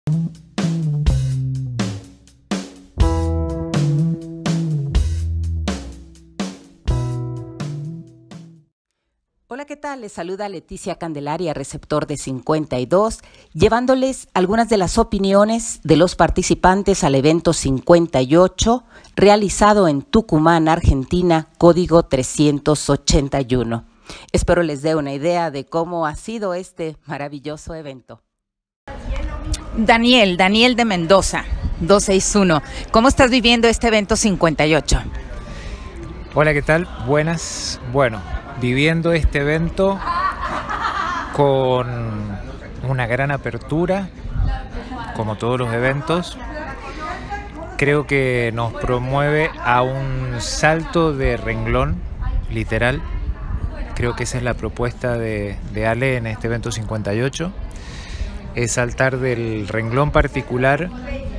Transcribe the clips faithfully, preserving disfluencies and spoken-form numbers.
Hola, ¿qué tal? Les saluda Leticia Candelaria, receptor de cincuenta y dos, llevándoles algunas de las opiniones de los participantes al evento cincuenta y ocho, realizado en Tucumán, Argentina, código trescientos ochenta y uno. Espero les dé una idea de cómo ha sido este maravilloso evento. Daniel, Daniel de Mendoza, doscientos sesenta y uno. ¿Cómo estás viviendo este evento cincuenta y ocho? Hola, ¿qué tal? Buenas. Bueno, viviendo este evento con una gran apertura, como todos los eventos. Creo que nos promueve a un salto de renglón, literal. Creo que esa es la propuesta de, de Ale en este evento cincuenta y ocho. Es saltar del renglón particular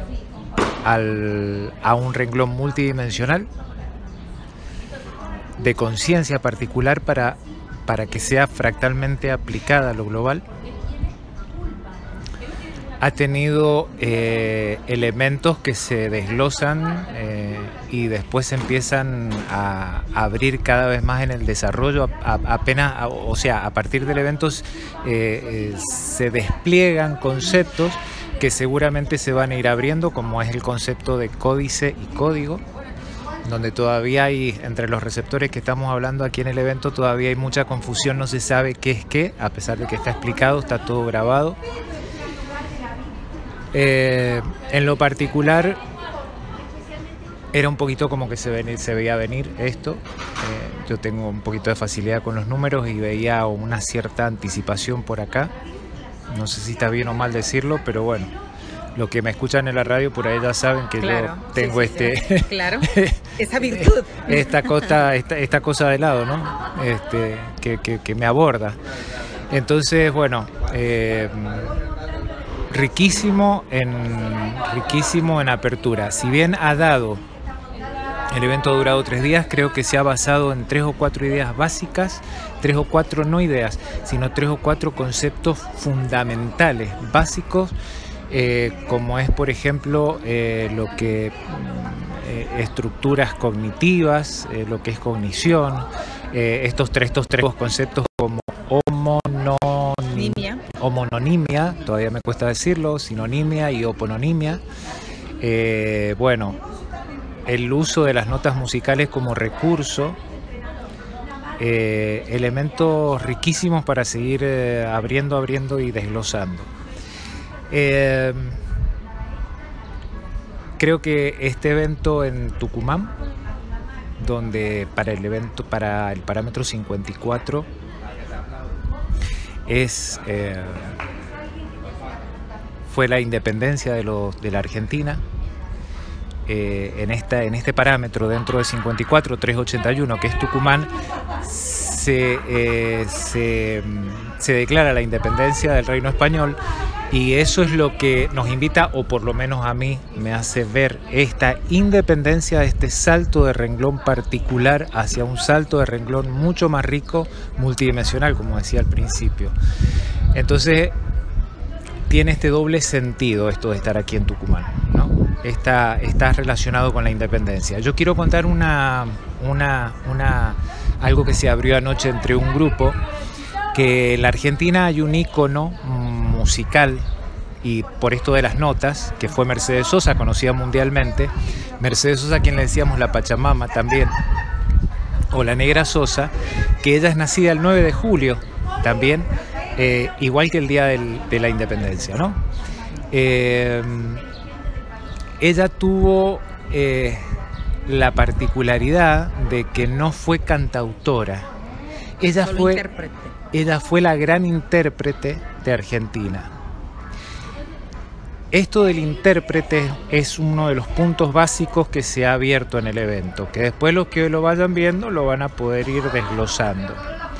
al, a un renglón multidimensional, de conciencia particular para, para que sea fractalmente aplicada a lo global. Ha tenido eh, elementos que se desglosan eh, y después empiezan a, a abrir cada vez más en el desarrollo. A, a, apenas, a, o sea, a partir del evento eh, eh, se despliegan conceptos que seguramente se van a ir abriendo, como es el concepto de códice y código, donde todavía hay, entre los receptores que estamos hablando aquí en el evento, todavía hay mucha confusión, no se sabe qué es qué, a pesar de que está explicado, está todo grabado. Eh, en lo particular, era un poquito como que se, ven, se veía venir esto. Eh, yo tengo un poquito de facilidad con los números y veía una cierta anticipación por acá. No sé si está bien o mal decirlo, pero bueno. Los que me escuchan en la radio por ahí ya saben que claro, yo tengo sí, sí, este, sí. Claro, esa virtud, esta cosa, esta, esta cosa de lado, ¿no? Este, que, que, que me aborda. Entonces, bueno, eh, riquísimo en riquísimo en apertura. Si bien ha dado, el evento ha durado tres días, creo que se ha basado en tres o cuatro ideas básicas, tres o cuatro no ideas, sino tres o cuatro conceptos fundamentales, básicos. Eh, como es, por ejemplo, eh, lo que eh, estructuras cognitivas, eh, lo que es cognición, eh, estos tres, estos tres conceptos como homononimia, homononimia, todavía me cuesta decirlo, sinonimia y opononimia. Eh, bueno, el uso de las notas musicales como recurso, eh, elementos riquísimos para seguir eh, abriendo, abriendo y desglosando. Eh, creo que este evento en Tucumán, donde para el evento, para el parámetro cincuenta y cuatro, es eh, fue la independencia de, los, de la Argentina. Eh, en, esta, en este parámetro dentro de cincuenta y cuatro, trescientos ochenta y uno, que es Tucumán, se, eh, se, se declara la independencia del Reino Español. Y eso es lo que nos invita, o por lo menos a mí me hace ver esta independencia, este salto de renglón particular hacia un salto de renglón mucho más rico, multidimensional, como decía al principio. Entonces, tiene este doble sentido esto de estar aquí en Tucumán, ¿no? Está, está relacionado con la independencia. Yo quiero contar una, una, una, algo que se abrió anoche entre un grupo, que en la Argentina hay un ícono musical, y por esto de las notas, que fue Mercedes Sosa, conocida mundialmente. Mercedes Sosa, a quien le decíamos la Pachamama también, o la Negra Sosa, que ella es nacida el nueve de julio también, eh, igual que el día del, de la independencia, ¿no? Eh, ella tuvo eh, la particularidad de que no fue cantautora, ella Solo fue, intérprete. ella fue la gran intérprete de Argentina. Esto del intérprete es uno de los puntos básicos que se ha abierto en el evento, que después los que lo vayan viendo lo van a poder ir desglosando.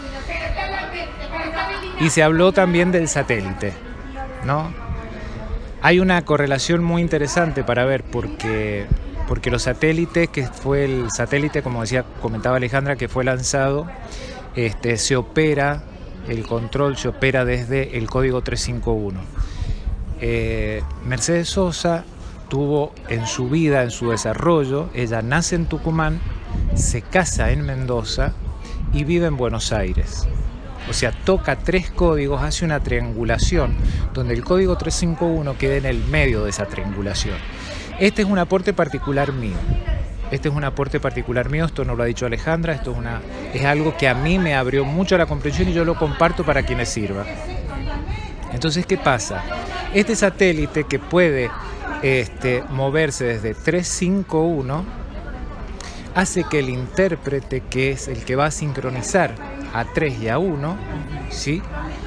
Y se habló también del satélite, ¿no? Hay una correlación muy interesante para ver, porque, porque los satélites, que fue el satélite, como decía, comentaba Alejandra, que fue lanzado, este, se opera, el control se opera desde el código trescientos cincuenta y uno. eh, Mercedes Sosa tuvo en su vida, en su desarrollo, ella nace en Tucumán, se casa en Mendoza y vive en Buenos Aires. O sea, toca tres códigos, hace una triangulación, donde el código trescientos cincuenta y uno queda en el medio de esa triangulación. Este es un aporte particular mío. Este es un aporte particular mío, esto no lo ha dicho Alejandra, esto es, una, es algo que a mí me abrió mucho la comprensión y yo lo comparto para quienes sirva. Entonces, ¿qué pasa? Este satélite que puede este, moverse desde trescientos cincuenta y uno hace que el intérprete, que es el que va a sincronizar a tres y a uno, ¿sí?,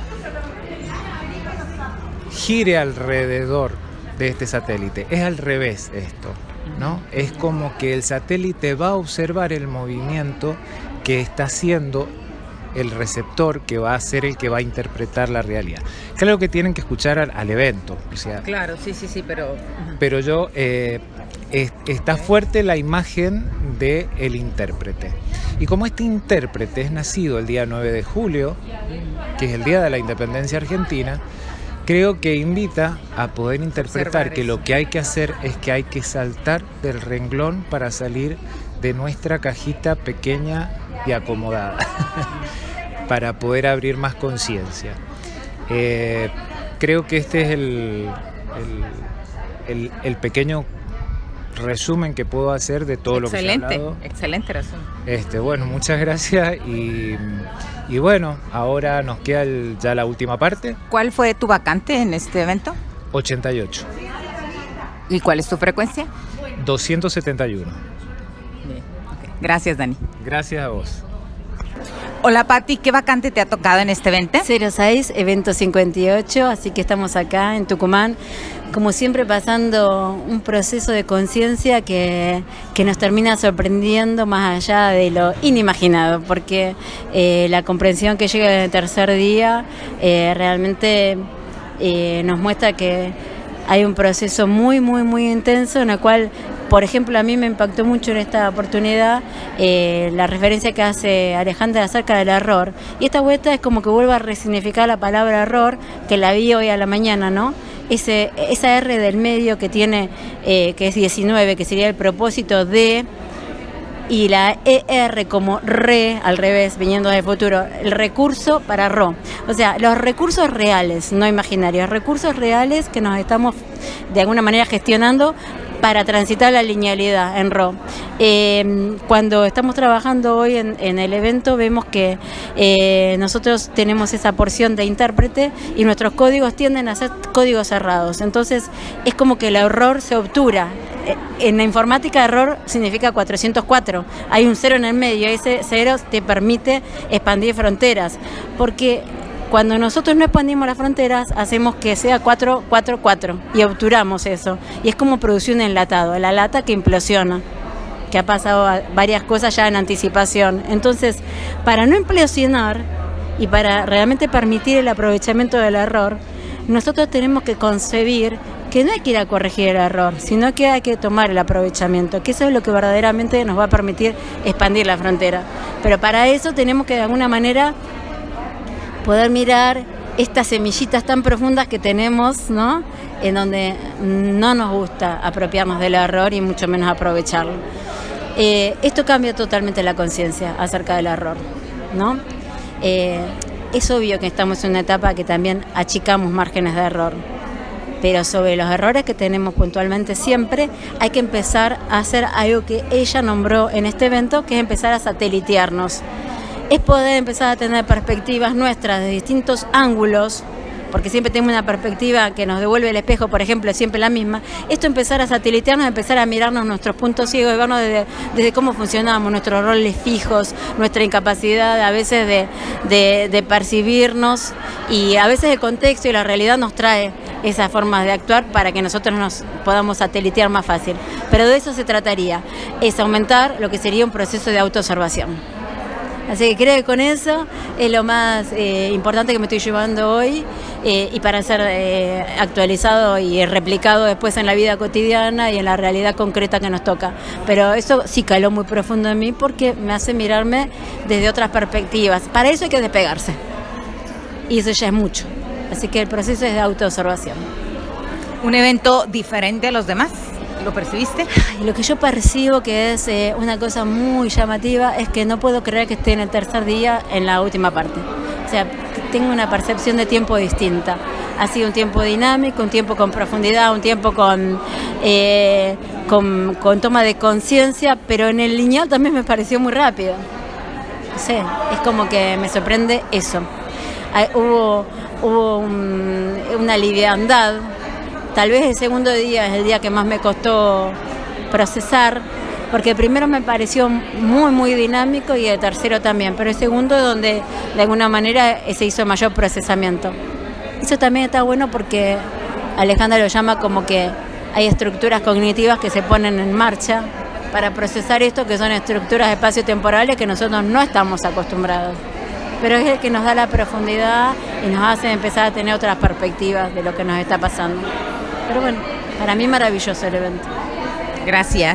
gire alrededor de este satélite. Es al revés esto, ¿no? Es como que el satélite va a observar el movimiento que está haciendo el receptor, que va a ser el que va a interpretar la realidad. Claro que tienen que escuchar al, al evento, o sea, claro, sí, sí, sí, pero... pero yo, eh, es, está fuerte la imagen del intérprete. Y como este intérprete es nacido el día nueve de julio, que es el día de la independencia argentina, creo que invita a poder interpretar que lo que hay que hacer es que hay que saltar del renglón para salir de nuestra cajita pequeña y acomodada, para poder abrir más conciencia. Eh, creo que este es el, el, el, el pequeño resumen que puedo hacer de todo excelente, lo que se ha hablado. Excelente resumen. Este, bueno, muchas gracias y, y bueno, ahora nos queda el, ya la última parte. ¿Cuál fue tu vacante en este evento? ochenta y ocho. ¿Y cuál es tu frecuencia? doscientos setenta y uno. Bien, okay. Gracias, Dani. Gracias a vos. Hola, Pati, ¿qué vacante te ha tocado en este evento? cero seis, evento cincuenta y ocho, así que estamos acá en Tucumán, como siempre pasando un proceso de conciencia que, que nos termina sorprendiendo más allá de lo inimaginado, porque eh, la comprensión que llega en el tercer día eh, realmente eh, nos muestra que hay un proceso muy, muy, muy intenso en el cual, por ejemplo, a mí me impactó mucho en esta oportunidad eh, la referencia que hace Alejandra acerca del error. Y esta vuelta es como que vuelve a resignificar la palabra error, que la vi hoy a la mañana, ¿no? Ese, esa R del medio que tiene, eh, que es diecinueve, que sería el propósito de... y la E R como re, al revés, viniendo del futuro, el recurso para ro. O sea, los recursos reales, no imaginarios, recursos reales que nos estamos de alguna manera gestionando para transitar la linealidad en ro. Eh, cuando estamos trabajando hoy en, en el evento vemos que eh, nosotros tenemos esa porción de intérprete y nuestros códigos tienden a ser códigos cerrados. Entonces es como que el error se obtura. En la informática error significa cuatrocientos cuatro, hay un cero en el medio, ese cero te permite expandir fronteras, porque cuando nosotros no expandimos las fronteras hacemos que sea cuatro cuatro cuatro y obturamos eso, y es como producir un enlatado, la lata que implosiona, que ha pasado varias cosas ya en anticipación. Entonces, para no implosionar y para realmente permitir el aprovechamiento del error, nosotros tenemos que concebir que no hay que ir a corregir el error, sino que hay que tomar el aprovechamiento, que eso es lo que verdaderamente nos va a permitir expandir la frontera. Pero para eso tenemos que de alguna manera poder mirar estas semillitas tan profundas que tenemos, ¿no?, en donde no nos gusta apropiarnos del error y mucho menos aprovecharlo. Eh, esto cambia totalmente la conciencia acerca del error, ¿no? Eh, es obvio que estamos en una etapa que también achicamos márgenes de error, pero sobre los errores que tenemos puntualmente siempre hay que empezar a hacer algo que ella nombró en este evento, que es empezar a satelitearnos. Es poder empezar a tener perspectivas nuestras de distintos ángulos, porque siempre tenemos una perspectiva que nos devuelve el espejo, por ejemplo, siempre la misma. Esto empezar a satelitearnos, empezar a mirarnos nuestros puntos ciegos, y vernos desde, desde cómo funcionamos, nuestros roles fijos, nuestra incapacidad a veces de, de, de percibirnos, y a veces el contexto y la realidad nos trae esas formas de actuar para que nosotros nos podamos satelitear más fácil. Pero de eso se trataría, es aumentar lo que sería un proceso de autoobservación. Así que creo que con eso es lo más eh, importante que me estoy llevando hoy, eh, y para ser eh, actualizado y replicado después en la vida cotidiana y en la realidad concreta que nos toca. Pero eso sí caló muy profundo en mí porque me hace mirarme desde otras perspectivas. Para eso hay que despegarse. Y eso ya es mucho. Así que el proceso es de autoobservación. ¿Un evento diferente a los demás? ¿Lo percibiste? Y lo que yo percibo que es eh, una cosa muy llamativa es que no puedo creer que esté en el tercer día en la última parte. O sea, tengo una percepción de tiempo distinta. Ha sido un tiempo dinámico, un tiempo con profundidad, un tiempo con, eh, con, con toma de conciencia, pero en el lineal también me pareció muy rápido. No sé, es como que me sorprende eso. Hay, hubo hubo un, una liviandad. Tal vez el segundo día es el día que más me costó procesar, porque el primero me pareció muy, muy dinámico y el tercero también, pero el segundo es donde de alguna manera se hizo mayor procesamiento. Eso también está bueno porque Alejandra lo llama como que hay estructuras cognitivas que se ponen en marcha para procesar esto, que son estructuras espaciotemporales que nosotros no estamos acostumbrados. Pero es el que nos da la profundidad y nos hace empezar a tener otras perspectivas de lo que nos está pasando. Pero bueno, para mí maravilloso el evento. Gracias.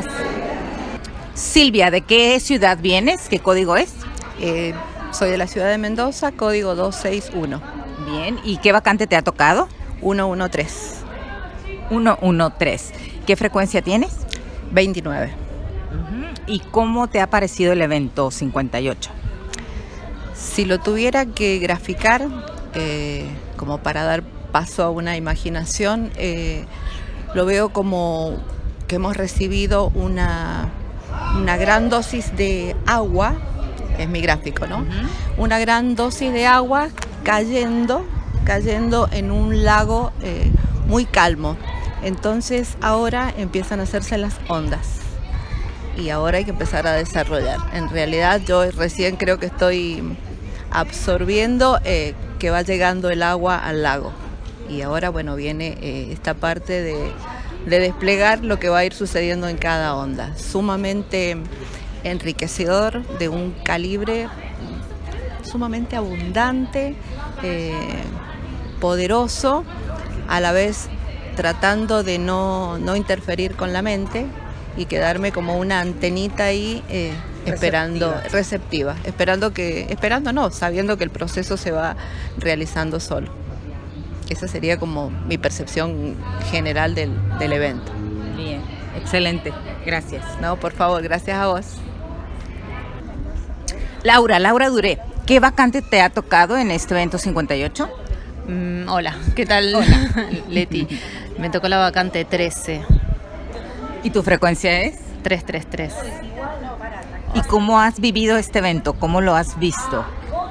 Silvia, ¿de qué ciudad vienes? ¿Qué código es? Eh, soy de la ciudad de Mendoza, código doscientos sesenta y uno. Bien, ¿y qué vacante te ha tocado? ciento trece. ciento trece. ¿Qué frecuencia tienes? veintinueve. Uh-huh. ¿Y cómo te ha parecido el evento cincuenta y ocho? Si lo tuviera que graficar, eh, como para dar paso a una imaginación, eh, lo veo como que hemos recibido una, una gran dosis de agua, es mi gráfico, ¿no? Uh-huh. Una gran dosis de agua cayendo, cayendo en un lago eh, muy calmo. Entonces ahora empiezan a hacerse las ondas y ahora hay que empezar a desarrollar. En realidad yo recién creo que estoy absorbiendo eh, que va llegando el agua al lago. Y ahora, bueno, viene eh, esta parte de, de desplegar lo que va a ir sucediendo en cada onda. Sumamente enriquecedor, de un calibre sumamente abundante, eh, poderoso, a la vez tratando de no, no interferir con la mente y quedarme como una antenita ahí eh, esperando, receptiva. receptiva, esperando que, esperando no, sabiendo que el proceso se va realizando solo. Esa sería como mi percepción general del, del evento. Bien, excelente, gracias. No, por favor, gracias a vos. Laura, Laura Duré, ¿qué vacante te ha tocado en este evento cincuenta y ocho? Mm, hola, ¿qué tal? Hola. Leti, me tocó la vacante trece. ¿Y tu frecuencia es? trescientos treinta y tres. ¿Y cómo has vivido este evento? ¿Cómo lo has visto?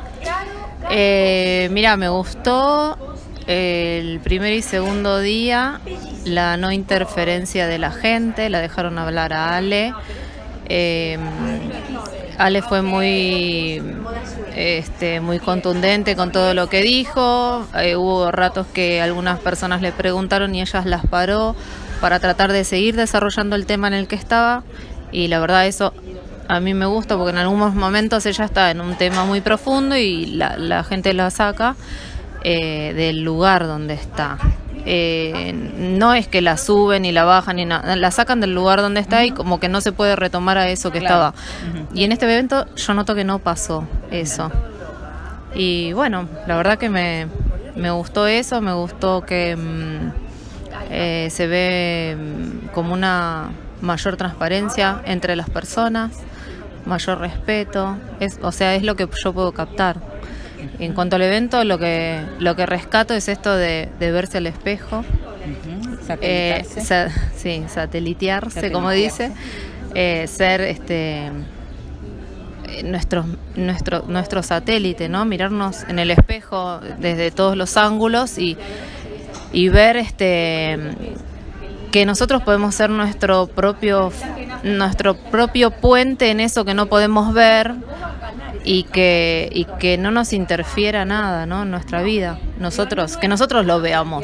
Eh, mira, me gustó el primer y segundo día, la no interferencia de la gente, la dejaron hablar a Ale. Eh, Ale fue muy, este, muy contundente con todo lo que dijo. Eh, hubo ratos que algunas personas le preguntaron y ellas las paró para tratar de seguir desarrollando el tema en el que estaba. Y la verdad eso a mí me gusta porque en algunos momentos ella está en un tema muy profundo y la, la gente la saca eh, del lugar donde está. Eh, no es que la suben y la bajan, y nada, la sacan del lugar donde está y como que no se puede retomar a eso que claro. estaba. Uh-huh. Y en este evento yo noto que no pasó eso. Y bueno, la verdad que me, me gustó eso, me gustó que mmm, eh, se ve mmm, como una mayor transparencia entre las personas, mayor respeto, es, o sea, es lo que yo puedo captar. En cuanto al evento, lo que lo que rescato es esto de, de verse al espejo, uh-huh. eh, sa sí, satelitearse, como dice, eh, ser este nuestro nuestro nuestro satélite, ¿no? Mirarnos en el espejo desde todos los ángulos y y ver este que nosotros podemos ser nuestro propio nuestro propio puente en eso que no podemos ver. Y que, y que no nos interfiera nada, ¿no? En nuestra vida, nosotros, que nosotros lo veamos.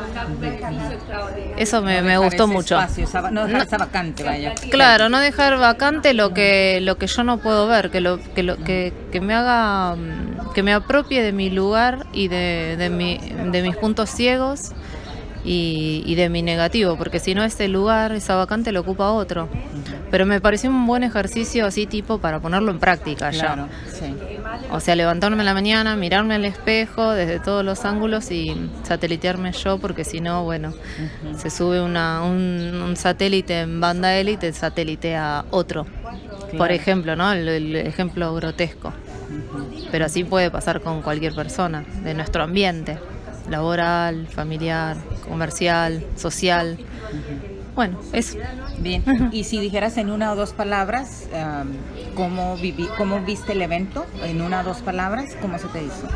Eso me, no me gustó mucho. Espacio, esa, no dejar no, esa vacante, vaya. Claro, no dejar vacante lo que lo que yo no puedo ver, que lo que lo que, que me haga, que me apropie de mi lugar y de, de mi de mis puntos ciegos y, y de mi negativo, porque si no ese lugar, esa vacante lo ocupa otro. Pero me pareció un buen ejercicio así tipo para ponerlo en práctica claro, ya. Sí. O sea, levantarme en la mañana, mirarme al espejo desde todos los ángulos y satelitearme yo, porque si no, bueno, uh-huh. se sube una, un, un satélite en banda élite, satelitea otro. Claro. Por ejemplo, ¿no? El, el ejemplo grotesco. Uh-huh. Pero así puede pasar con cualquier persona de nuestro ambiente, laboral, familiar, comercial, social. Uh-huh. Bueno, eso. Bien, y si dijeras en una o dos palabras, um, ¿cómo, viví, ¿cómo viste el evento? En una o dos palabras, ¿cómo se te hizo?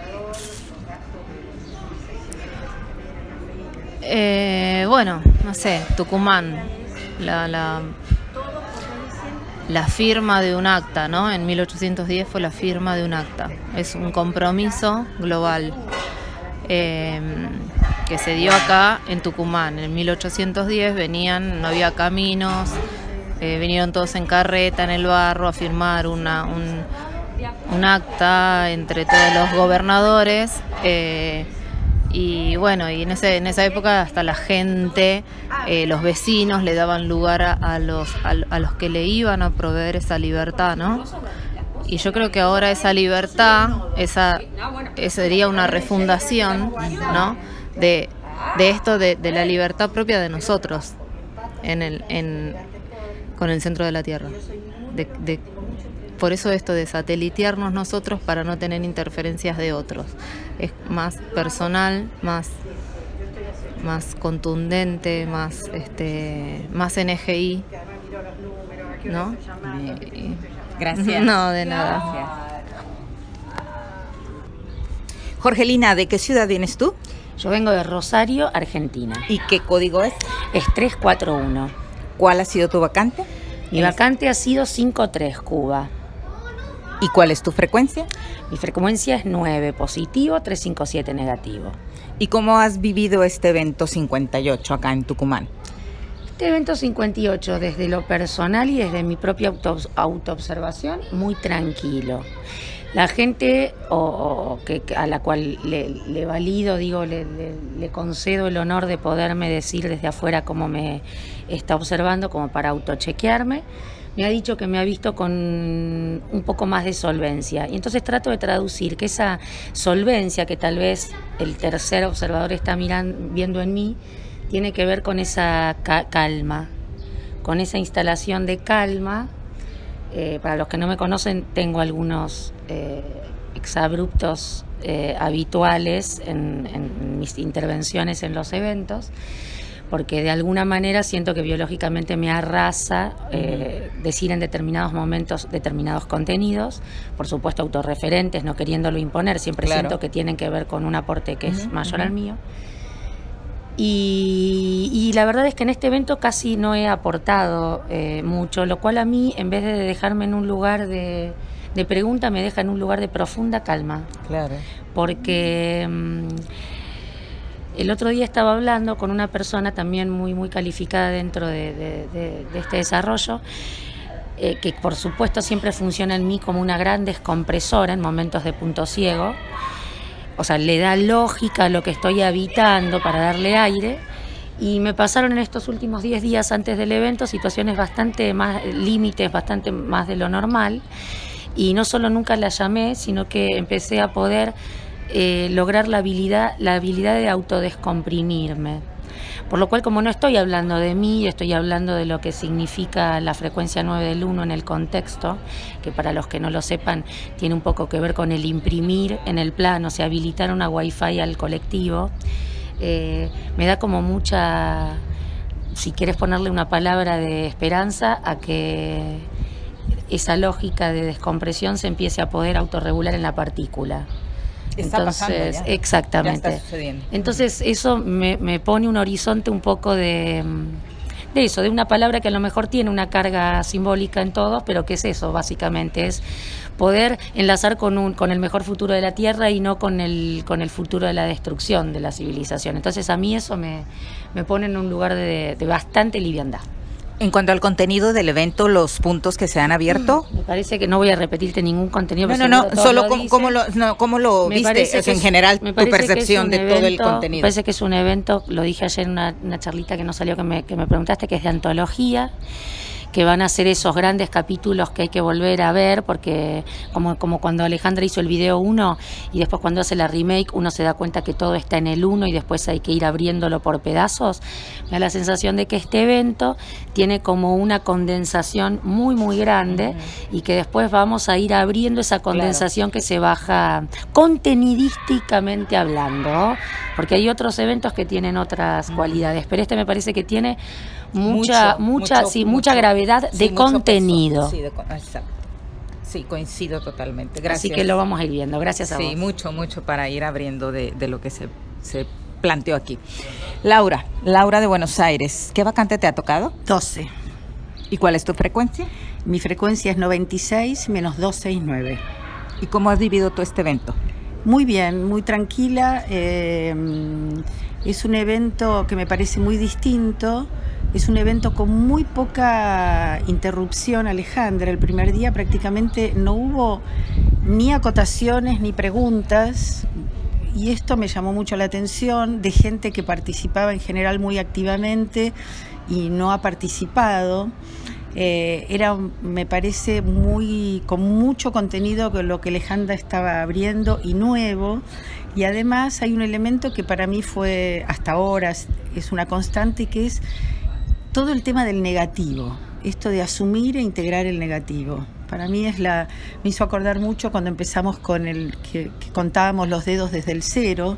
Eh, bueno, no sé, Tucumán, la, la, la firma de un acta, ¿no? En mil ochocientos diez fue la firma de un acta. Es un compromiso global. Eh, que se dio acá en Tucumán. En mil ochocientos diez venían, no había caminos, eh, vinieron todos en carreta, en el barro, a firmar una, un, un acta entre todos los gobernadores, eh, y bueno, y en, ese, en esa época hasta la gente, eh, los vecinos le daban lugar a, a, los, a, a los que le iban a proveer esa libertad, ¿no? Y yo creo que ahora esa libertad, esa, esa sería una refundación, ¿no? De, de esto, de, de la libertad propia de nosotros en el, en, con el centro de la Tierra. De, de, por eso esto de satelitearnos nosotros para no tener interferencias de otros. Es más personal, más, más contundente, más, este, más N G I, ¿no? Bien. Gracias. No, de nada. Gracias. Jorgelina, ¿de qué ciudad vienes tú? Yo vengo de Rosario, Argentina. ¿Y qué código es? Es tres cuatro uno. ¿Cuál ha sido tu vacante? Mi vacante ha sido cinco tres, Cuba. ¿Y cuál es tu frecuencia? Mi frecuencia es nueve positivo, trescientos cincuenta y siete negativo. ¿Y cómo has vivido este evento cincuenta y ocho acá en Tucumán? Este evento cincuenta y ocho, desde lo personal y desde mi propia auto, autoobservación, muy tranquilo. La gente o, o que, a la cual le, le valido, digo, le, le, le concedo el honor de poderme decir desde afuera cómo me está observando, como para autochequearme, me ha dicho que me ha visto con un poco más de solvencia. Y entonces trato de traducir que esa solvencia que tal vez el tercer observador está mirando, viendo en mí, tiene que ver con esa ca- calma, con esa instalación de calma. Eh, para los que no me conocen, tengo algunos eh, exabruptos eh, habituales en, en mis intervenciones en los eventos, porque de alguna manera siento que biológicamente me arrasa eh, decir en determinados momentos determinados contenidos, por supuesto autorreferentes, no queriéndolo imponer, siempre claro. Siento que tienen que ver con un aporte que uh-huh, es mayor uh-huh. al mío. Y, y la verdad es que en este evento casi no he aportado eh, mucho, lo cual a mí, en vez de dejarme en un lugar de, de pregunta, me deja en un lugar de profunda calma. Claro. Porque um, el otro día estaba hablando con una persona también muy, muy calificada dentro de, de, de, de este desarrollo, eh, que por supuesto siempre funciona en mí como una gran descompresora en momentos de punto ciego. O sea, le da lógica a lo que estoy habitando para darle aire. Y me pasaron en estos últimos diez días antes del evento situaciones bastante más, límites, bastante más de lo normal. Y no solo nunca la llamé, sino que empecé a poder eh, lograr la habilidad, la habilidad de autodescomprimirme. Por lo cual, como no estoy hablando de mí, estoy hablando de lo que significa la frecuencia nueve del uno en el contexto, que para los que no lo sepan, tiene un poco que ver con el imprimir en el plano, o sea, habilitar una wifi al colectivo. Eh, me da como mucha, si quieres ponerle una palabra de esperanza, a que esa lógica de descompresión se empiece a poder autorregular en la partícula. Está Entonces, pasando ya. exactamente. Ya está sucediendo. Entonces, eso me, me pone un horizonte un poco de, de eso, de una palabra que a lo mejor tiene una carga simbólica en todos, pero que es eso, básicamente, es poder enlazar con un con el mejor futuro de la Tierra y no con el con el futuro de la destrucción de la civilización. Entonces, a mí eso me, me pone en un lugar de, de bastante liviandad. En cuanto al contenido del evento, los puntos que se han abierto. Me parece que no voy a repetirte ningún contenido. No, no, no, solo cómo, cómo lo, no, cómo lo viste, o sea, en general, tu percepción de evento, todo el contenido. Me parece que es un evento, lo dije ayer en una, una charlita que no salió, que me, que me preguntaste, que es de antología, que van a ser esos grandes capítulos que hay que volver a ver, porque como, como cuando Alejandra hizo el video uno y después cuando hace la remake uno se da cuenta que todo está en el uno y después hay que ir abriéndolo por pedazos. Me da la sensación de que este evento tiene como una condensación muy muy grande uh-huh. y que después vamos a ir abriendo esa condensación claro. que se baja contenidísticamente hablando, porque hay otros eventos que tienen otras uh-huh. cualidades, pero este me parece que tiene mucha, mucho, mucha, mucho, sí, mucho, mucha gravedad sí, de contenido. Sí, de, exacto. Sí, coincido totalmente. Gracias. Así que lo vamos a ir viendo. Gracias a sí, vos. Sí, mucho, mucho para ir abriendo de, de lo que se, se planteó aquí. Laura, Laura de Buenos Aires, ¿qué vacante te ha tocado? doce. ¿Y cuál es tu frecuencia? Mi frecuencia es noventa y seis menos doscientos sesenta y nueve. ¿Y cómo has vivido tú este evento? Muy bien, muy tranquila. Eh, es un evento que me parece muy distinto. Es un evento con muy poca interrupción, Alejandra. El primer día prácticamente no hubo ni acotaciones ni preguntas. Y esto me llamó mucho la atención de gente que participaba en general muy activamente y no ha participado. Eh, era, me parece, muy con mucho contenido con lo que Alejandra estaba abriendo y nuevo. Y además hay un elemento que para mí fue, hasta ahora, es una constante, que es todo el tema del negativo. Esto de asumir e integrar el negativo. Para mí es la, me hizo acordar mucho cuando empezamos con el que, que contábamos los dedos desde el cero.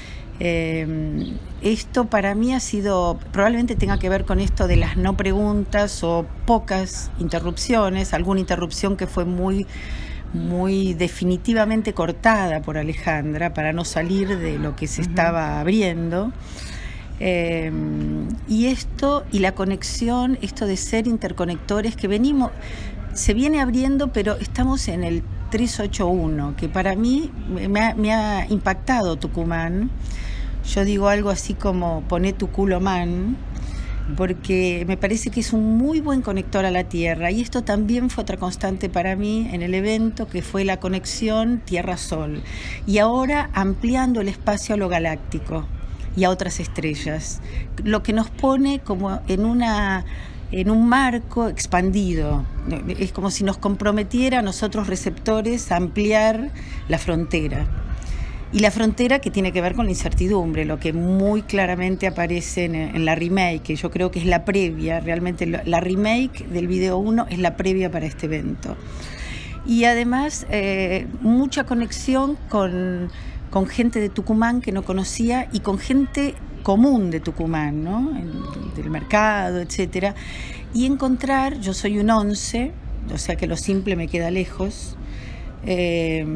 Eh, esto para mí ha sido, probablemente tenga que ver con esto de las no preguntas o pocas interrupciones, alguna interrupción que fue muy, muy definitivamente cortada por Alejandra para no salir de lo que se uh-huh. estaba abriendo. Eh, y esto y la conexión, esto de ser interconectores que venimos, se viene abriendo, pero estamos en el trescientos ochenta y uno, que para mí me ha, me ha impactado Tucumán. Yo digo algo así como poné tu culo man, porque me parece que es un muy buen conector a la Tierra, y esto también fue otra constante para mí en el evento, que fue la conexión Tierra-Sol, y ahora ampliando el espacio a lo galáctico y a otras estrellas, lo que nos pone como en una en un marco expandido. Es como si nos comprometiera a nosotros receptores a ampliar la frontera. Y la frontera que tiene que ver con la incertidumbre, lo que muy claramente aparece en, en la remake, que yo creo que es la previa, realmente la remake del video uno es la previa para este evento. Y además eh, mucha conexión con, con gente de Tucumán que no conocía y con gente común de Tucumán, ¿no? Del mercado, etcétera. Y encontrar, yo soy un once, o sea que lo simple me queda lejos, eh,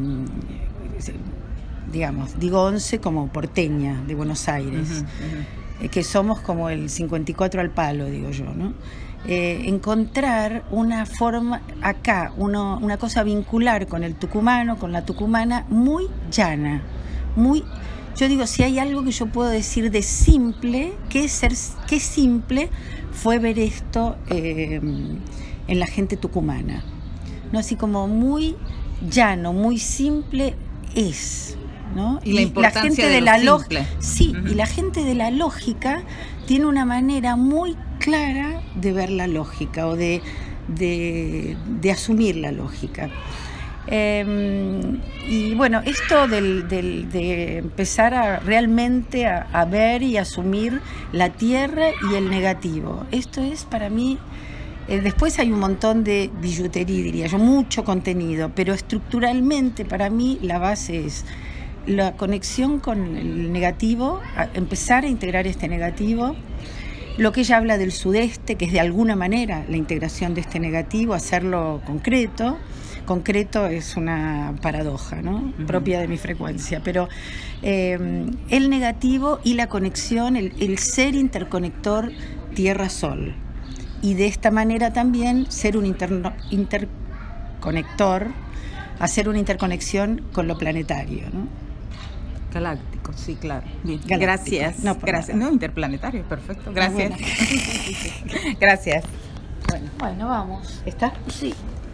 digamos, digo once como porteña de Buenos Aires, uh-huh, uh-huh. Eh, que somos como el cincuenta y cuatro al palo, digo yo, ¿no? Eh, encontrar una forma acá, uno, una cosa vincular con el tucumano, con la tucumana, muy llana, muy... Yo digo, si hay algo que yo puedo decir de simple, qué ser, qué simple fue ver esto eh, en la gente tucumana, ¿no? Así como muy llano, muy simple es, ¿no? Y la importancia la gente de, de lo la simple. Sí, uh-huh. y la gente de la lógica tiene una manera muy clara de ver la lógica o de, de, de asumir la lógica. Eh, y bueno, esto del, del, de empezar a realmente a, a ver y asumir la tierra y el negativo, esto es para mí, eh, después hay un montón de billutería, diría yo, mucho contenido, pero estructuralmente para mí la base es la conexión con el negativo, a empezar a integrar este negativo, lo que ella habla del sudeste, que es de alguna manera la integración de este negativo, hacerlo concreto. Concreto es una paradoja, ¿no? Uh-huh. Propia de mi frecuencia, pero eh, el negativo y la conexión, el, el ser interconector Tierra-Sol, y de esta manera también ser un interno, interconector, hacer una interconexión con lo planetario, ¿no? Galáctico, sí, claro. Bien. Galáctico. Gracias. No, gracias. No, interplanetario, perfecto. Gracias. Ah, bueno. Gracias. Bueno, bueno, vamos. ¿Está? Sí.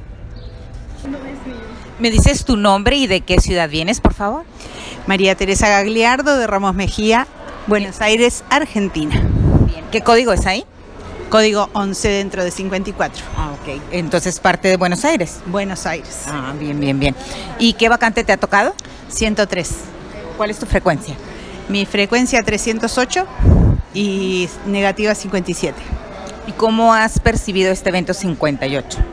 ¿Me dices tu nombre y de qué ciudad vienes, por favor? María Teresa Gagliardo, de Ramos Mejía, Buenos Aires, Argentina. Bien. ¿Qué código es ahí? código once dentro de cincuenta y cuatro. Ah, ok. Entonces, parte de Buenos Aires. Buenos Aires. Ah, bien, bien, bien. ¿Y qué vacante te ha tocado? ciento tres. ¿Cuál es tu frecuencia? Mi frecuencia trescientos ocho y negativa cincuenta y siete. ¿Y cómo has percibido este evento cincuenta y ocho?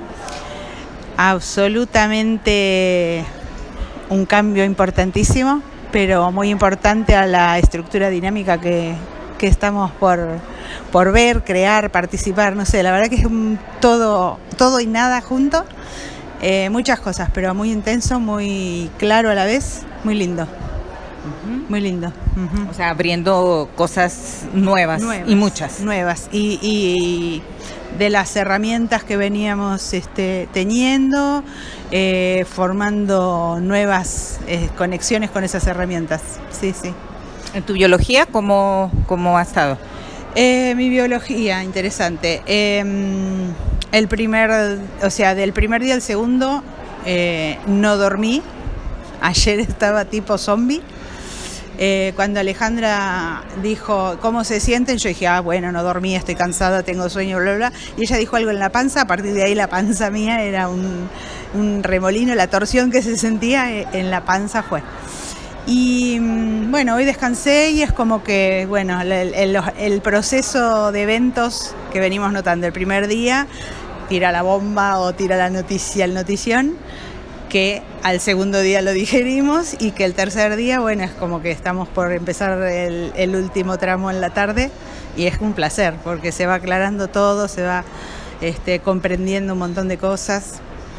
Absolutamente un cambio importantísimo, pero muy importante a la estructura dinámica que, que estamos por, por ver, crear, participar, no sé, la verdad que es un todo, todo y nada junto, eh, muchas cosas, pero muy intenso, muy claro a la vez, muy lindo. Uh-huh. Muy lindo. Uh-huh. O sea, abriendo cosas nuevas, nuevas y muchas. Nuevas. Y, y de las herramientas que veníamos este, teniendo, eh, formando nuevas eh, conexiones con esas herramientas. Sí, sí. ¿En tu biología cómo, cómo ha estado? Eh, mi biología, interesante. Eh, el primer, o sea, del primer día al segundo eh, no dormí. Ayer estaba tipo zombie. Eh, cuando Alejandra dijo cómo se sienten, yo dije, ah, bueno, no dormí, estoy cansada, tengo sueño, bla, bla. Y ella dijo algo en la panza, a partir de ahí la panza mía era un, un remolino, la torsión que se sentía en la panza fue. Y bueno, hoy descansé y es como que, bueno, el, el, el proceso de eventos que venimos notando el primer día, tira la bomba o tira la noticia, el notición, que al segundo día lo digerimos y que el tercer día, bueno, es como que estamos por empezar el, el último tramo en la tarde y es un placer porque se va aclarando todo, se va este, comprendiendo un montón de cosas.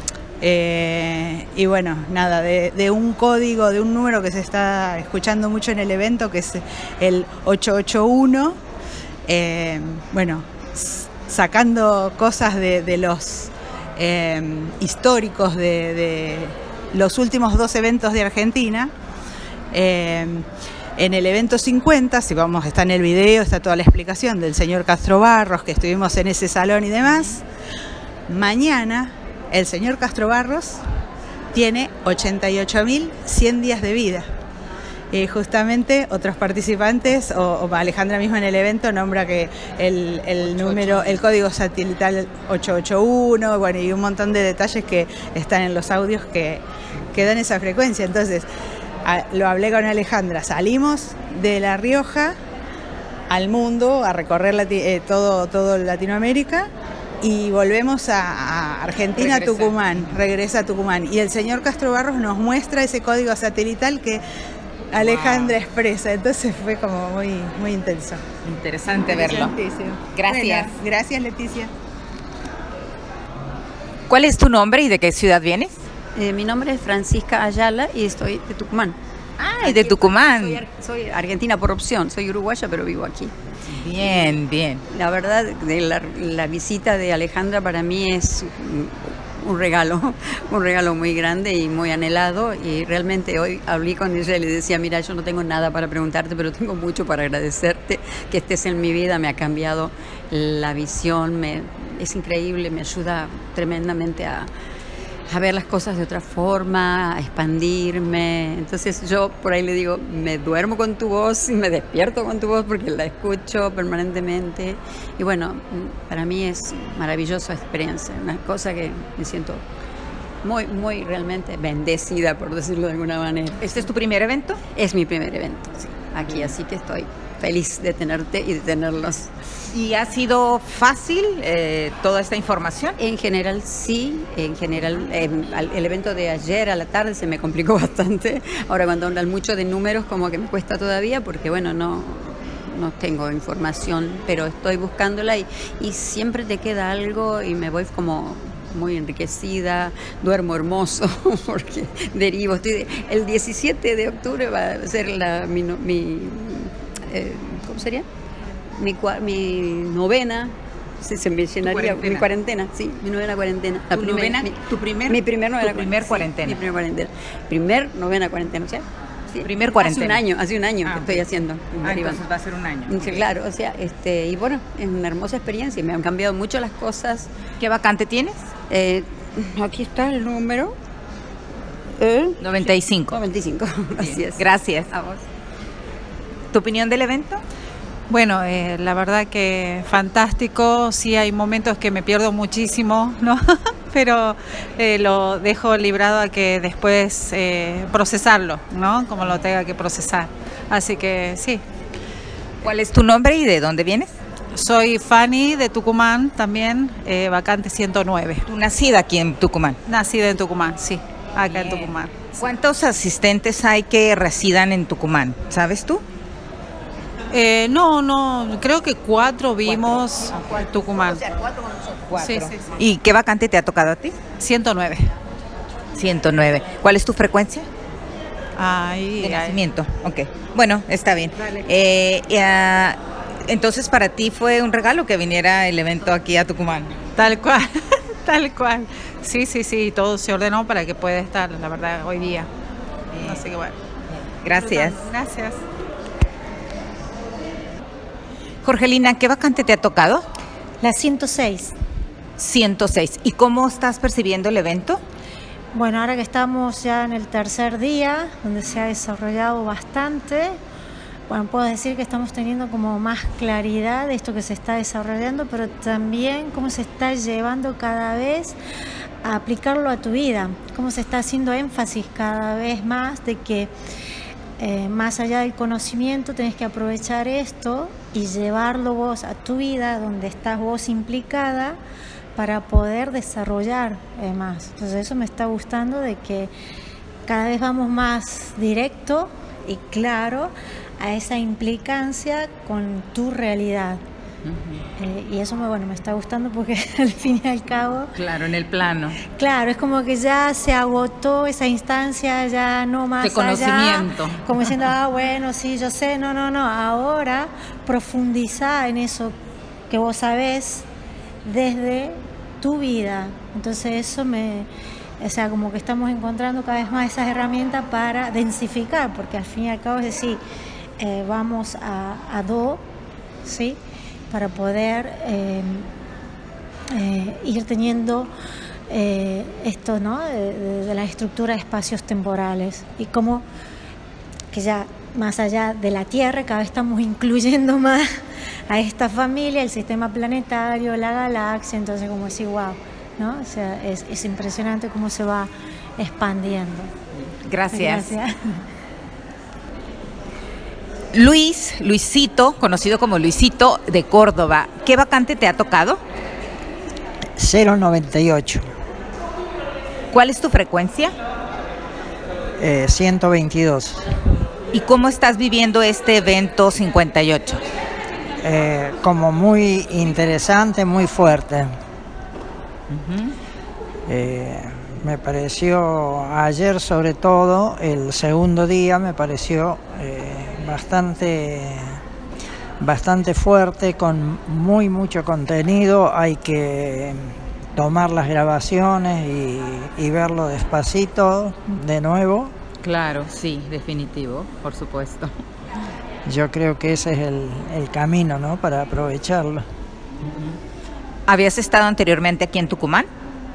Eh, y bueno, nada, de, de un código, de un número que se está escuchando mucho en el evento, que es el ocho ocho uno, eh, bueno, sacando cosas de, de los eh, históricos de, de los últimos dos eventos de Argentina. Eh, en el evento cincuenta, si vamos, está en el video, está toda la explicación del señor Castro Barros, que estuvimos en ese salón y demás. Mañana el señor Castro Barros tiene ochenta y ocho mil cien días de vida. Y justamente otros participantes, o, o Alejandra misma en el evento nombra que el, el número, el código satelital ocho ocho uno, bueno, y un montón de detalles que están en los audios que, que dan esa frecuencia. Entonces, a, lo hablé con Alejandra, salimos de La Rioja al mundo a recorrer Lati- eh, todo, todo Latinoamérica. Y volvemos a, a Argentina, regresa. Tucumán, regresa a Tucumán. Y el señor Castro Barros nos muestra ese código satelital que Alejandra wow. expresa. Entonces fue como muy, muy intenso. Interesante verlo. Gracias. Bueno, gracias, Leticia. ¿Cuál es tu nombre y de qué ciudad vienes? Eh, mi nombre es Francisca Ayala y estoy de Tucumán. Ah, de Tucumán. Soy, soy argentina por opción, soy uruguaya pero vivo aquí. Bien, bien. La verdad, de la, la visita de Alejandra para mí es un regalo, un regalo muy grande y muy anhelado, y realmente hoy hablé con ella y le decía, mira, yo no tengo nada para preguntarte, pero tengo mucho para agradecerte, que estés en mi vida, me ha cambiado la visión, me, es increíble, me ayuda tremendamente a a ver las cosas de otra forma, a expandirme. Entonces yo por ahí le digo, me duermo con tu voz y me despierto con tu voz porque la escucho permanentemente. Y bueno, para mí es maravillosa experiencia, una cosa que me siento muy, muy realmente bendecida, por decirlo de alguna manera. ¿Este es tu primer evento? Es mi primer evento, sí, aquí, así que estoy feliz de tenerte y de tenerlos. ¿Y ha sido fácil eh, toda esta información? En general sí, en general eh, el evento de ayer a la tarde se me complicó bastante. Ahora cuando hablan mucho de números como que me cuesta todavía porque bueno, no, no tengo información, pero estoy buscándola y, y siempre te queda algo y me voy como muy enriquecida, duermo hermoso porque derivo. Estoy de, el diecisiete de octubre va a ser la, mi, mi eh, ¿cómo sería? Mi, mi novena, sí, se me llenaría, mi cuarentena, sí, mi novena cuarentena. La ¿Tu, primer, novena, mi, tu primer, mi primer novena tu primer cuarentena. Sí, mi primer cuarentena. Primer novena cuarentena, o sea, sí, primer cuarentena. Hace un año, hace un año ah, que estoy haciendo. Ah, entonces va a ser un año. Sí, claro, o sea, este, y bueno, es una hermosa experiencia, me han cambiado mucho las cosas. ¿Qué vacante tienes? Eh, aquí está el número. ¿Eh? noventa y cinco. noventa y cinco, así es. Gracias. A vos. ¿Tu opinión del evento? Bueno, eh, la verdad que fantástico, sí hay momentos que me pierdo muchísimo, ¿no? Pero eh, lo dejo librado a que después eh, procesarlo, ¿no? Como lo tenga que procesar. Así que sí. ¿Cuál es tu nombre y de dónde vienes? Soy Fanny de Tucumán también, eh, vacante ciento nueve. ¿Tú nacida aquí en Tucumán? Nacida en Tucumán, sí, acá Bien. en Tucumán. ¿Cuántos asistentes hay que residan en Tucumán? ¿Sabes tú? Eh, no, no, creo que cuatro vimos cuatro. Tucumán. O sea, cuatro con nosotros. Cuatro. Sí, sí, sí. ¿Y qué vacante te ha tocado a ti? ciento nueve. ciento nueve. ¿Cuál es tu frecuencia? Ay, de ay. nacimiento. Ok. Bueno, está bien. Eh, eh, entonces, para ti fue un regalo que viniera el evento aquí a Tucumán. Tal cual, tal cual. Sí, sí, sí, todo se ordenó para que pueda estar, la verdad, hoy día. Bien. Así que bueno. Gracias. Gracias. Jorgelina, ¿qué vacante te ha tocado? La ciento seis. ciento seis. ¿Y cómo estás percibiendo el evento? Bueno, ahora que estamos ya en el tercer día, donde se ha desarrollado bastante, bueno, puedo decir que estamos teniendo como más claridad de esto que se está desarrollando, pero también cómo se está llevando cada vez a aplicarlo a tu vida, cómo se está haciendo énfasis cada vez más de que eh, más allá del conocimiento tenés que aprovechar esto y llevarlo vos a tu vida, donde estás vos implicada, para poder desarrollar eh, más. Entonces eso me está gustando, de que cada vez vamos más directo y claro a esa implicancia con tu realidad. Uh-huh. eh, y eso me, bueno, me está gustando porque al fin y al cabo... Claro, en el plano. Claro, es como que ya se agotó esa instancia, ya no más de conocimiento. Allá, como diciendo, ah, bueno, sí, yo sé, no, no, no. Ahora profundiza en eso que vos sabés desde tu vida. Entonces eso me... O sea, como que estamos encontrando cada vez más esas herramientas para densificar, porque al fin y al cabo es decir, eh, vamos a, a do, ¿sí? Para poder eh, eh, ir teniendo eh, esto, ¿no? De, de, de la estructura de espacios temporales y cómo que ya más allá de la Tierra cada vez estamos incluyendo más a esta familia, el sistema planetario, la galaxia, entonces como decir, wow, ¿no? O sea, es, es impresionante cómo se va expandiendo. Gracias. Gracias. Luis, Luisito, conocido como Luisito de Córdoba, ¿qué vacante te ha tocado? cero noventa y ocho. ¿Cuál es tu frecuencia? Eh, ciento veintidós. ¿Y cómo estás viviendo este evento cincuenta y ocho? Eh, como muy interesante, muy fuerte. Uh-huh. eh, me pareció, ayer sobre todo, el segundo día me pareció eh, bastante, bastante fuerte, con muy mucho contenido. Hay que tomar las grabaciones y, y verlo despacito de nuevo. Claro, sí, definitivo, por supuesto. Yo creo que ese es el, el camino, ¿no? Para aprovecharlo. Uh-huh. ¿Habías estado anteriormente aquí en Tucumán?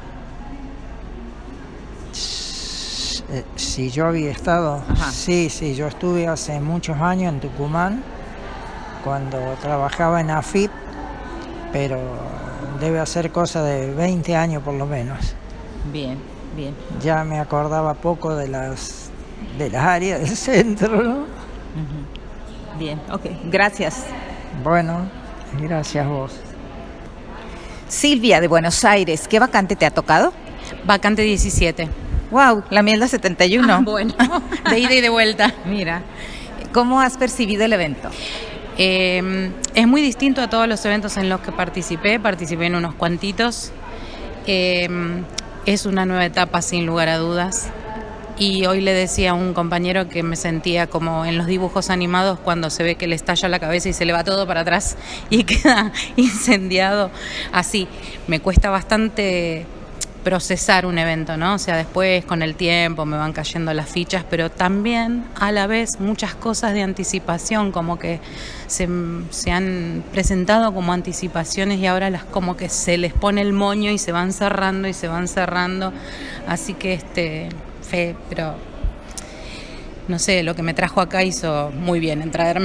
Si yo había estado, Ajá. sí, sí, yo estuve hace muchos años en Tucumán, cuando trabajaba en A F I P, pero debe hacer cosa de veinte años por lo menos. Bien, bien. Ya me acordaba poco de las, de las áreas del centro, ¿no? Uh-huh. Bien, ok, gracias. Bueno, gracias vos. Silvia de Buenos Aires, ¿qué vacante te ha tocado? Vacante diecisiete. Wow, la mía es la setenta y uno. Ah, bueno, de ida y de vuelta. Mira, ¿cómo has percibido el evento? Eh, es muy distinto a todos los eventos en los que participé, participé en unos cuantitos. Eh, es una nueva etapa sin lugar a dudas. Y hoy le decía a un compañero que me sentía como en los dibujos animados cuando se ve que le estalla la cabeza y se le va todo para atrás y queda incendiado. Así, me cuesta bastante procesar un evento, ¿no? O sea, después con el tiempo me van cayendo las fichas, pero también a la vez muchas cosas de anticipación, como que se, se han presentado como anticipaciones y ahora las como que se les pone el moño y se van cerrando y se van cerrando. Así que este, fe, pero no sé, lo que me trajo acá hizo muy bien en traerme.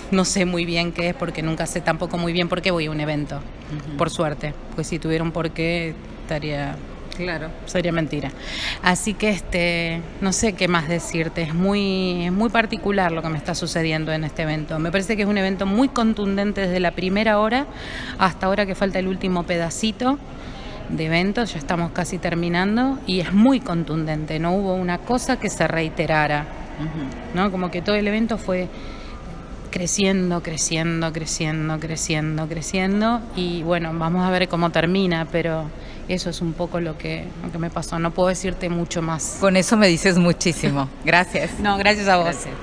no sé muy bien qué es, porque nunca sé tampoco muy bien por qué voy a un evento, uh-huh. por suerte, pues si tuviera un por qué estaría... Claro. Sería mentira. Así que este, no sé qué más decirte, es muy, es muy particular lo que me está sucediendo en este evento. Me parece que es un evento muy contundente desde la primera hora hasta ahora que falta el último pedacito de evento, ya estamos casi terminando y es muy contundente, no hubo una cosa que se reiterara, uh-huh. ¿no? Como que todo el evento fue creciendo, creciendo, creciendo, creciendo, creciendo y bueno, vamos a ver cómo termina, pero eso es un poco lo que, lo que me pasó, no puedo decirte mucho más. Con eso me dices muchísimo, gracias. No, gracias a vos. Gracias.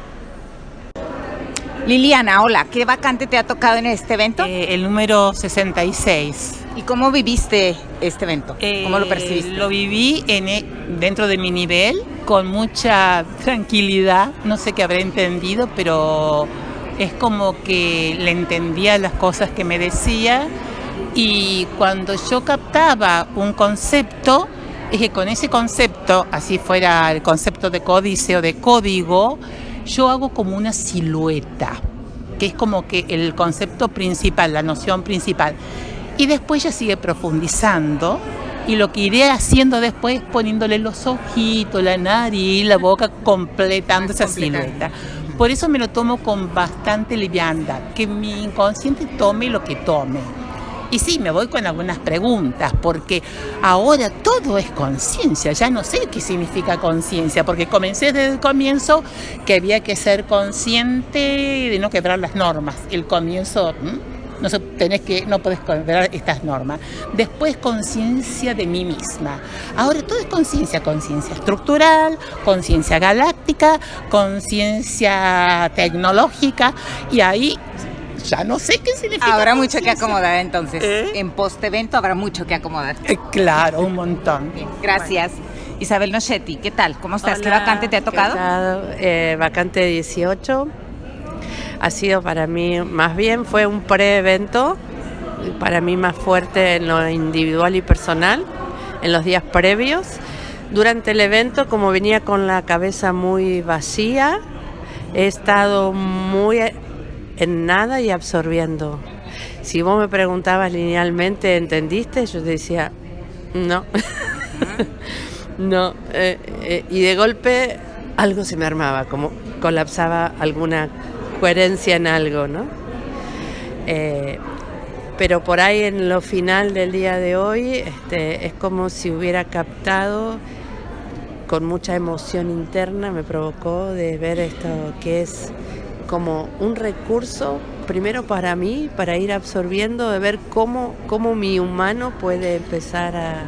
Liliana, hola, ¿qué vacante te ha tocado en este evento? Eh, el número sesenta y seis. ¿Y cómo viviste este evento? ¿Cómo Eh, lo percibiste? Lo viví en, dentro de mi nivel, con mucha tranquilidad, no sé qué habré entendido, pero es como que le entendía las cosas que me decía y cuando yo captaba un concepto, es que con ese concepto, así fuera el concepto de códice o de código, yo hago como una silueta, que es como que el concepto principal, la noción principal. Y después ya sigue profundizando y lo que iré haciendo después es poniéndole los ojitos, la nariz, la boca, completando esa silueta. Por eso me lo tomo con bastante liviandad, que mi inconsciente tome lo que tome. Y sí, me voy con algunas preguntas, porque ahora todo es conciencia, ya no sé qué significa conciencia, porque comencé desde el comienzo que había que ser consciente de no quebrar las normas. El comienzo, ¿m? no sé, tenés que, no podés quebrar estas normas. Después, conciencia de mí misma. Ahora todo es conciencia, conciencia estructural, conciencia galáctica, conciencia tecnológica, y ahí ya no sé qué significa. Habrá mucho que acomodar entonces. ¿Eh? En post-evento habrá mucho que acomodar. Eh, claro, un montón. Bien, gracias. Bueno. Isabel Nochetti, ¿qué tal? ¿Cómo estás? Hola, ¿Qué vacante te ha tocado? ¿Qué tal? Eh, vacante dieciocho. Ha sido para mí, más bien fue un pre-evento, para mí más fuerte en lo individual y personal, en los días previos. Durante el evento, como venía con la cabeza muy vacía, he estado muy en nada y absorbiendo. Si vos me preguntabas linealmente, ¿entendiste? Yo te decía, no. no. Eh, eh, y de golpe algo se me armaba, como colapsaba alguna coherencia en algo, ¿no? Eh, pero por ahí en lo final del día de hoy este, es como si hubiera captado con mucha emoción interna, me provocó de ver esto que es como un recurso, primero para mí, para ir absorbiendo, de ver cómo, cómo mi humano puede empezar a,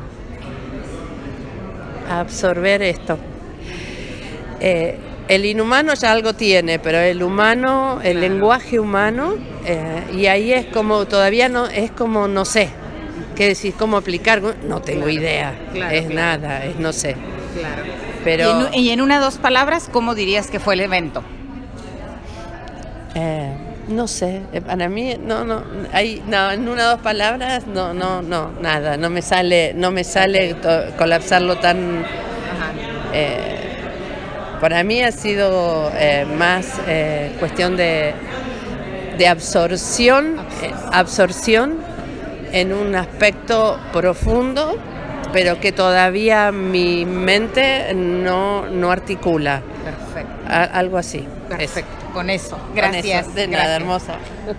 a absorber esto. Eh, el inhumano ya algo tiene, pero el humano, el lenguaje humano, eh, y ahí es como, todavía no, es como no sé, qué decir, cómo aplicar, no tengo claro, idea, claro, es claro. nada, es no sé. Claro. Pero, y, en, y en una o dos palabras, ¿cómo dirías que fue el evento? Eh, no sé, para mí no, no, hay, no, en una o dos palabras, no, no, no, nada, no me sale, no me sale colapsarlo tan. Eh, para mí ha sido eh, más eh, cuestión de, de absorción, eh, absorción en un aspecto profundo, pero que todavía mi mente no, no articula. Perfecto. A, algo así. Perfecto. Es. Con eso. Gracias. Con eso. De Gracias. nada, hermosa.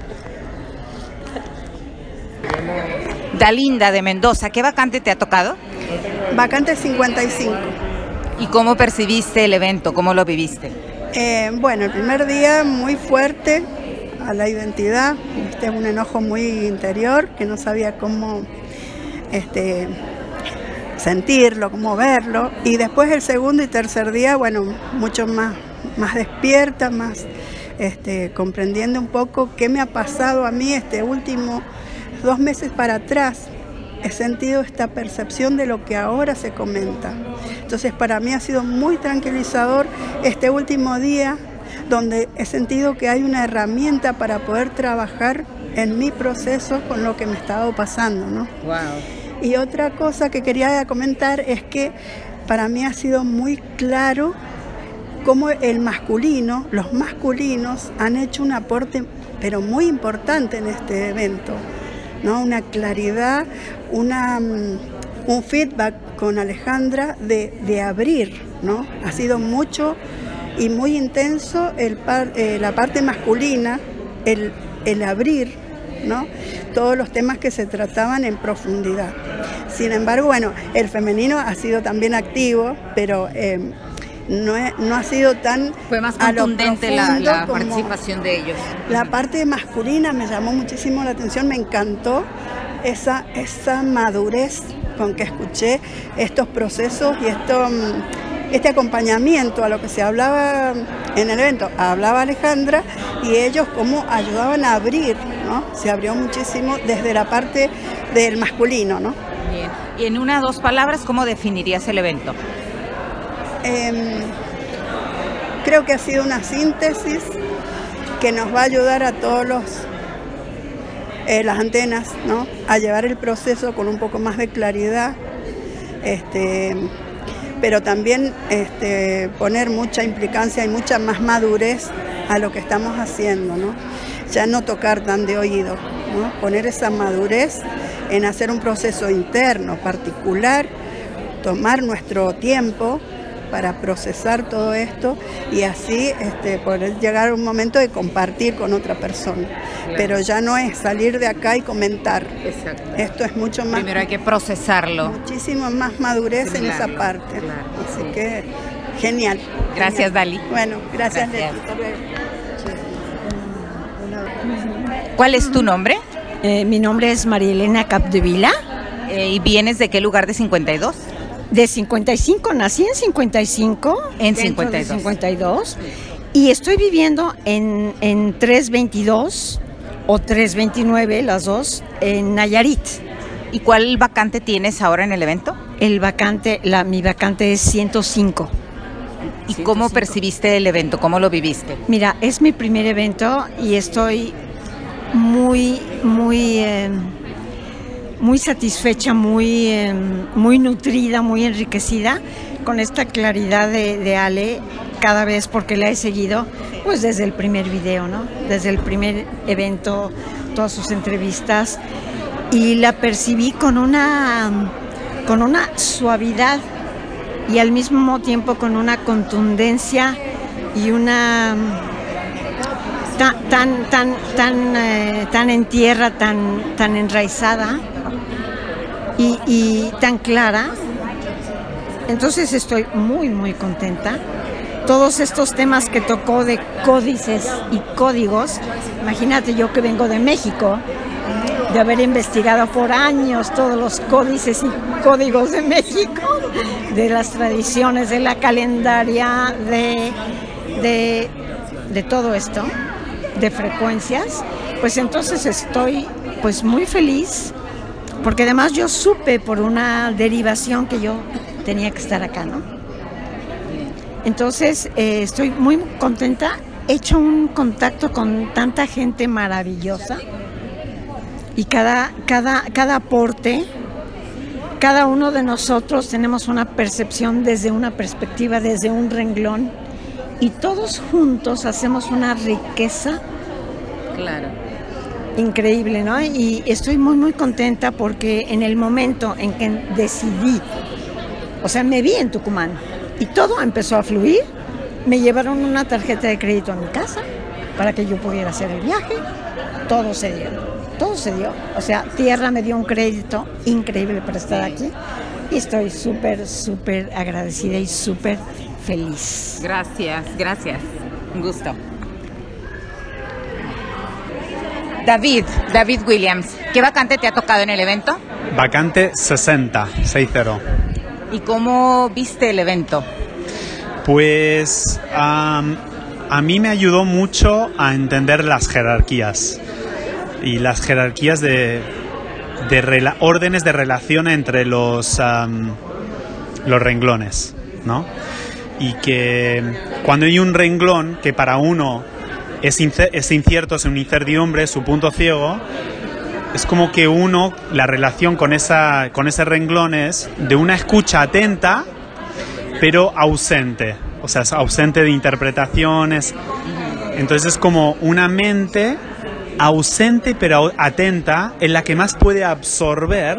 Dalinda de Mendoza, ¿qué vacante te ha tocado? Vacante cincuenta y cinco. ¿Y cómo percibiste el evento? ¿Cómo lo viviste? Eh, bueno, el primer día muy fuerte a la identidad, este, un enojo muy interior que no sabía cómo este, sentirlo, cómo verlo, y después el segundo y tercer día, bueno, mucho más, más despierta, más este, comprendiendo un poco qué me ha pasado a mí este último dos meses para atrás. He sentido esta percepción de lo que ahora se comenta. Entonces para mí ha sido muy tranquilizador este último día, donde he sentido que hay una herramienta para poder trabajar en mi proceso con lo que me estaba pasando, ¿no? Wow. Y otra cosa que quería comentar es que para mí ha sido muy claro cómo el masculino, los masculinos han hecho un aporte pero muy importante en este evento, ¿no? Una claridad, una, un feedback con Alejandra de, de abrir, ¿no? Ha sido mucho y muy intenso el par, eh, la parte masculina, el, el abrir, ¿no? Todos los temas que se trataban en profundidad. Sin embargo, bueno, el femenino ha sido también activo, pero eh, no, es, no ha sido tan... Fue más contundente la, la participación de ellos. La parte masculina me llamó muchísimo la atención, me encantó esa, esa madurez con que escuché estos procesos y esto, este acompañamiento a lo que se hablaba en el evento. Hablaba Alejandra y ellos cómo ayudaban a abrir, ¿no? Se abrió muchísimo desde la parte del masculino, ¿no? Bien. Y en una o dos palabras, ¿cómo definirías el evento? Eh, creo que ha sido una síntesis que nos va a ayudar a todos los eh, las antenas, ¿no? A llevar el proceso con un poco más de claridad, este, pero también este, poner mucha implicancia y mucha más madurez a lo que estamos haciendo, ¿no? Ya no tocar tan de oído, ¿no? Poner esa madurez en hacer un proceso interno particular, tomar nuestro tiempo para procesar todo esto y así este, poder llegar a un momento de compartir con otra persona. Claro. Pero ya no es salir de acá y comentar. Exacto. Esto es mucho más... Primero hay que procesarlo. Muchísimo más madurez claro, en esa parte. Claro, así sí. que genial. Gracias, genial. Dali. Bueno, gracias, gracias. Leti. ¿Cuál es tu nombre? Eh, mi nombre es María Elena Capdevila. Eh, ¿Y vienes de qué lugar de cincuenta y dos? De cincuenta y cinco, nací en cincuenta y cinco. En cincuenta y dos. cincuenta y dos. Y estoy viviendo en, en trescientos veintidós o trescientos veintinueve, las dos, en Nayarit. ¿Y cuál vacante tienes ahora en el evento? El vacante, la, mi vacante es ciento cinco. ¿Y ciento cinco. Cómo percibiste el evento? ¿Cómo lo viviste? Mira, es mi primer evento y estoy muy, muy... Eh, muy satisfecha, muy, eh, muy nutrida, muy enriquecida con esta claridad de, de Ale cada vez porque la he seguido pues desde el primer video, ¿no? Desde el primer evento, todas sus entrevistas y la percibí con una, con una suavidad y al mismo tiempo con una contundencia y una tan, tan, tan, tan, eh, tan en tierra, tan, tan enraizada. Y, y tan clara, entonces estoy muy muy contenta. Todos estos temas que tocó de códices y códigos, imagínate yo que vengo de México, de haber investigado por años todos los códices y códigos de México, de las tradiciones, de la calendaria, de, de, de todo esto, de frecuencias, pues entonces estoy pues muy feliz. Porque además yo supe por una derivación que yo tenía que estar acá, ¿no? Entonces eh, estoy muy contenta, he hecho un contacto con tanta gente maravillosa y cada, cada, cada aporte, cada uno de nosotros tenemos una percepción desde una perspectiva, desde un renglón y todos juntos hacemos una riqueza. Claro. Increíble, ¿no? Y estoy muy muy contenta porque en el momento en que decidí, o sea, me vi en Tucumán y todo empezó a fluir, me llevaron una tarjeta de crédito a mi casa para que yo pudiera hacer el viaje, todo se dio, todo se dio, o sea, Tierra me dio un crédito increíble para estar aquí y estoy súper, súper agradecida y súper feliz. Gracias, gracias, un gusto. David, David Williams, ¿qué vacante te ha tocado en el evento? Vacante sesenta, sesenta. ¿Y cómo viste el evento? Pues um, a mí me ayudó mucho a entender las jerarquías y las jerarquías de, de rela, órdenes de relación entre los, um, los renglones, ¿no? Y que cuando hay un renglón que para uno Es, es incierto, es una incertidumbre, su punto ciego, es como que uno, la relación con, esa, con ese renglón es de una escucha atenta, pero ausente, o sea, es ausente de interpretaciones. Entonces es como una mente ausente pero atenta, en la que más puede absorber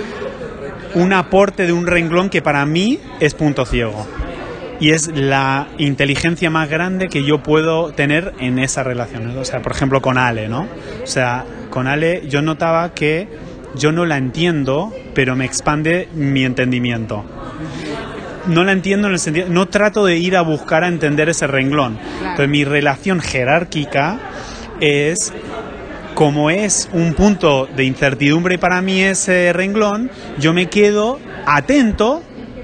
un aporte de un renglón que para mí es punto ciego. Y es la inteligencia más grande que yo puedo tener en esa relación. O sea, por ejemplo, con Ale, ¿no? O sea, con Ale yo notaba que yo no la entiendo, pero me expande mi entendimiento. No la entiendo en el sentido... No trato de ir a buscar a entender ese renglón. Entonces, mi relación jerárquica es... Como es un punto de incertidumbre para mí ese renglón, yo me quedo atento,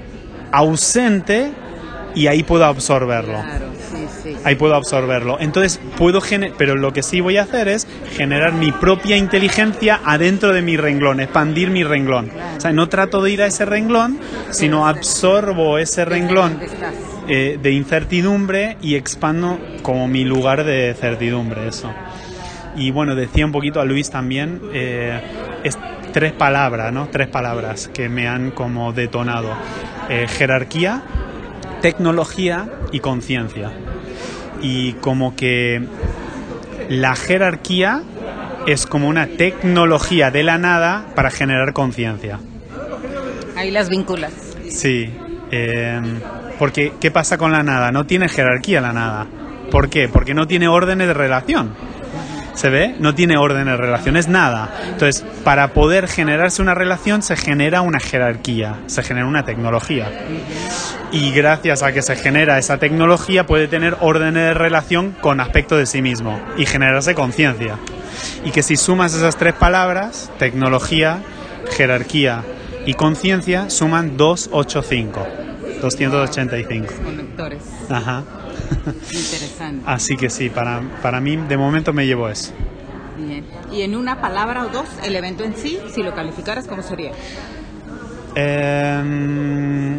ausente, y ahí puedo absorberlo. Claro, sí, sí. Ahí puedo absorberlo. Entonces puedo generar, pero lo que sí voy a hacer es generar mi propia inteligencia adentro de mi renglón, expandir mi renglón. Claro. O sea, no trato de ir a ese renglón, sino absorbo ese renglón eh, de incertidumbre y expando como mi lugar de certidumbre, eso. Y bueno, decía un poquito a Luis también, eh, es tres palabras, ¿no? Tres palabras que me han como detonado. Eh, jerarquía, tecnología y conciencia. Y como que la jerarquía es como una tecnología de la nada para generar conciencia. Ahí las vinculas. Sí, eh, porque ¿qué pasa con la nada? No tiene jerarquía la nada. ¿Por qué? Porque no tiene órdenes de relación. ¿Se ve? No tiene orden de relación, es nada. Entonces, para poder generarse una relación se genera una jerarquía, se genera una tecnología. Y gracias a que se genera esa tecnología puede tener órdenes de relación con aspecto de sí mismo y generarse conciencia. Y que si sumas esas tres palabras, tecnología, jerarquía y conciencia, suman doscientos ochenta y cinco. doscientos ochenta y cinco. Conectores. Ajá. Interesante. Así que sí, para, para mí de momento me llevo eso. Bien. Y en una palabra o dos, el evento en sí, si lo calificaras, ¿cómo sería? Eh,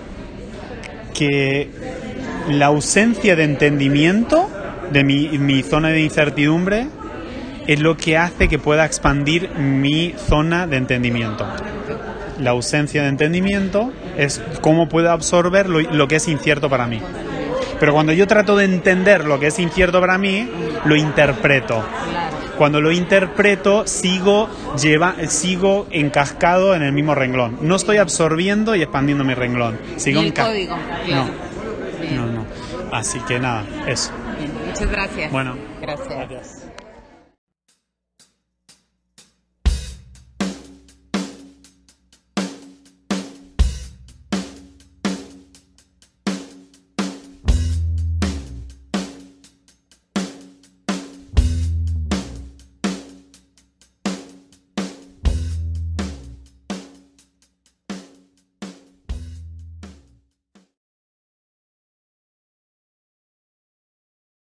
que la ausencia de entendimiento de mi, mi zona de incertidumbre es lo que hace que pueda expandir mi zona de entendimiento. La ausencia de entendimiento es cómo puedo absorber lo, lo que es incierto para mí. Pero cuando yo trato de entender lo que es incierto para mí, lo interpreto. Cuando lo interpreto, sigo, lleva, sigo encascado en el mismo renglón. No estoy absorbiendo y expandiendo mi renglón. Sigo ¿Y el enca- código? Claro. No. no, no. Así que nada, eso. Bien. Muchas gracias. Bueno, gracias. gracias.